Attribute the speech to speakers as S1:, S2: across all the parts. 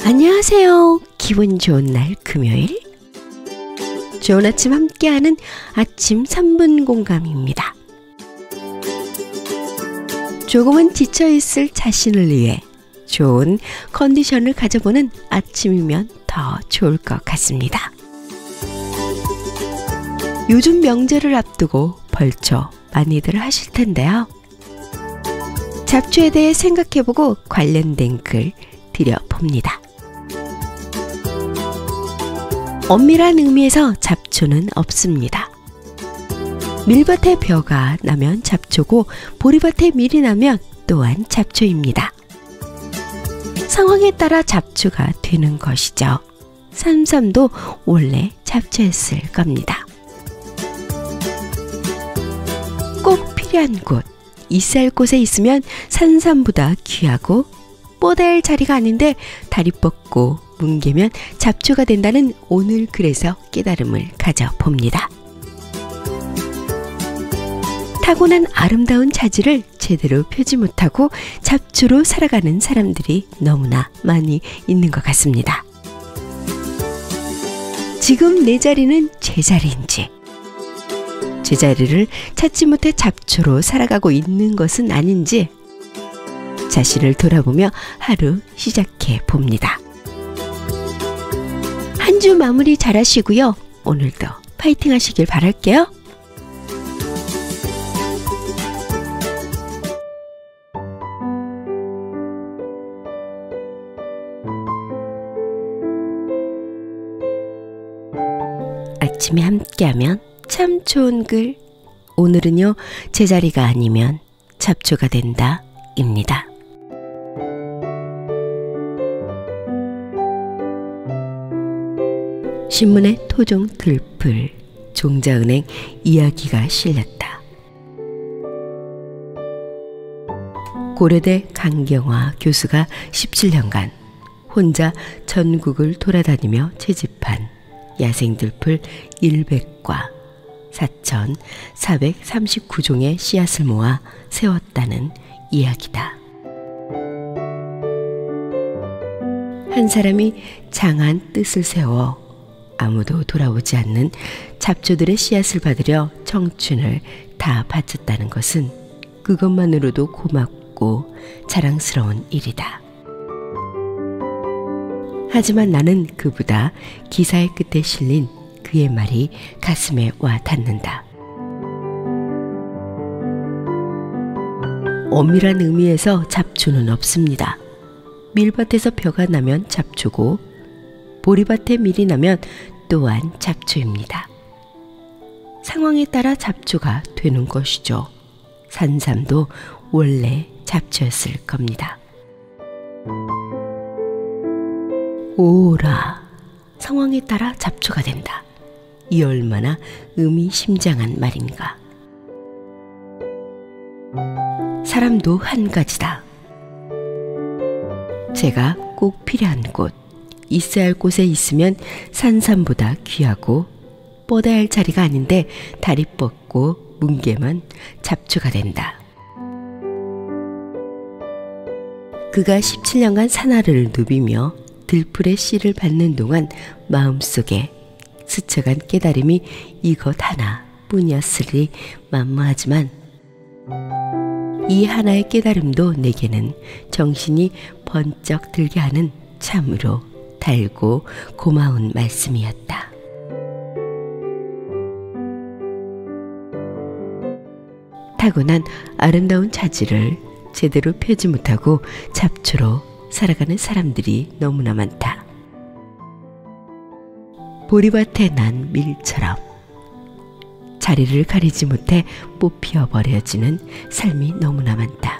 S1: 안녕하세요. 기분 좋은 날 금요일 좋은 아침 함께하는 아침 3분 공감입니다. 조금은 지쳐있을 자신을 위해 좋은 컨디션을 가져보는 아침이면 더 좋을 것 같습니다. 요즘 명절을 앞두고 벌초 많이들 하실 텐데요. 잡초에 대해 생각해보고 관련된 글 드려봅니다. 엄밀한 의미에서 잡초는 없습니다. 밀밭에 벼가 나면 잡초고 보리밭에 밀이 나면 또한 잡초입니다. 상황에 따라 잡초가 되는 것이죠. 산삼도 원래 잡초였을 겁니다. 꼭 필요한 곳, 있어야 할 곳에 있으면 산삼보다 귀하고 뻗어야 할 자리가 아닌데 다리 뻗고 뭉개면 잡초가 된다는 오늘 글에서 깨달음을 가져봅니다. 타고난 아름다운 자질을 제대로 펴지 못하고 잡초로 살아가는 사람들이 너무나 많이 있는 것 같습니다. 지금 내 자리는 제자리인지, 제자리를 찾지 못해 잡초로 살아가고 있는 것은 아닌지 자신을 돌아보며 하루 시작해 봅니다. 한 주 마무리 잘 하시고요. 오늘도 파이팅 하시길 바랄게요. 아침에 함께하면 참 좋은 글. 오늘은요, 제자리가 아니면 잡초가 된다 입니다. 신문에 토종 들풀, 종자은행 이야기가 실렸다. 고려대 강경화 교수가 17년간 혼자 전국을 돌아다니며 채집한 야생들풀 100과 4,439종의 씨앗을 모아 세웠다는 이야기다. 한 사람이 장한 뜻을 세워 아무도 돌아오지 않는 잡초들의 씨앗을 받으려 청춘을 다 바쳤다는 것은 그것만으로도 고맙고 자랑스러운 일이다. 하지만 나는 그보다 기사의 끝에 실린 그의 말이 가슴에 와 닿는다. 엄밀한 의미에서 잡초는 없습니다. 밀밭에서 벼가 나면 잡초고 보리밭에 밀이 나면 또한 잡초입니다. 상황에 따라 잡초가 되는 것이죠. 산삼도 원래 잡초였을 겁니다. 오라, 상황에 따라 잡초가 된다. 이 얼마나 의미심장한 말인가. 사람도 한 가지다. 제가 꼭 필요한 곳, 있어야 할 곳에 있으면 산삼보다 귀하고 뻗어야 할 자리가 아닌데 다리 뻗고 뭉개면 잡초가 된다. 그가 17년간 산화를 누비며 들풀의 씨를 받는 동안 마음속에 스쳐간 깨달음이 이것 하나뿐이었으리 만무하지만 이 하나의 깨달음도 내게는 정신이 번쩍 들게 하는 참으로 달고 고마운 말씀이었다. 타고난 아름다운 자질을 제대로 펴지 못하고 잡초로 살아가는 사람들이 너무나 많다. 보리밭에 난 밀처럼 자리를 가리지 못해 뽑혀 버려지는 삶이 너무나 많다.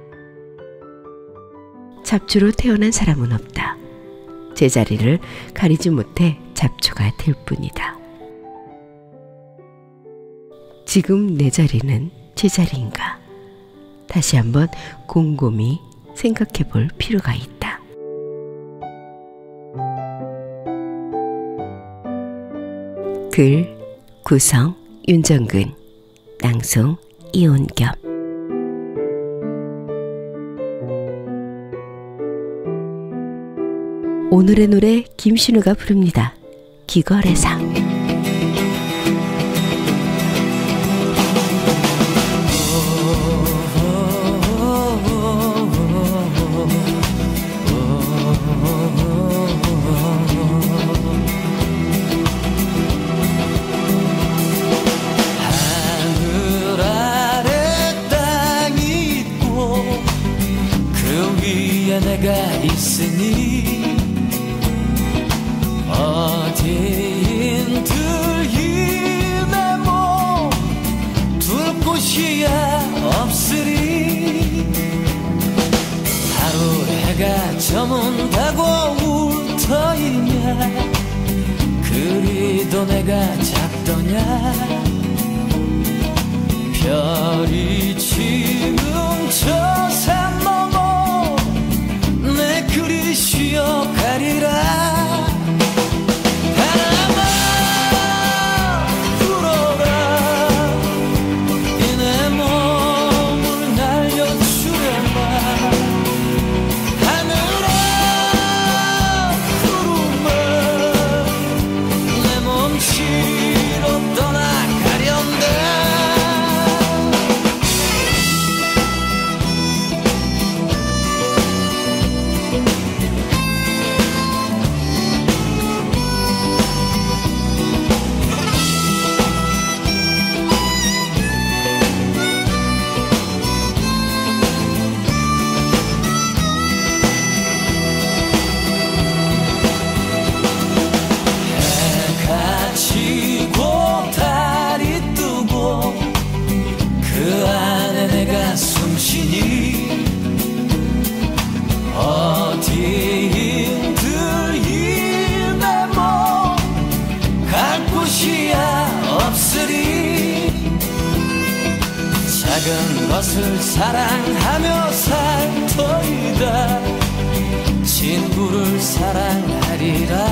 S1: 잡초로 태어난 사람은 없다. 제자리를 가리지 못해 잡초가 될 뿐이다. 지금 내 자리는 제자리인가? 다시 한번 곰곰이 생각해 볼 필요가 있다. 글 구성 윤정근, 낭송 이온겸. 오늘의 노래 김신우가 부릅니다. 기걸에서.
S2: 내가 있으니 어디인들 내 몸 둘 곳이야 없으리. 하루 해가 저문다고 울터이냐 그리도 내가 작더냐. 별이 지는 저 산 넘어 내 그리 쉬어가리라. 바람아 불어라 이 내 몸을 날려주려마. 하늘아 구름아 내 몸치로 떠나가련다. 어디인들 이 내 몸 갈 곳이야 없으리. 작은 것을 사랑하며 살 터이다. 친구를 사랑하리라.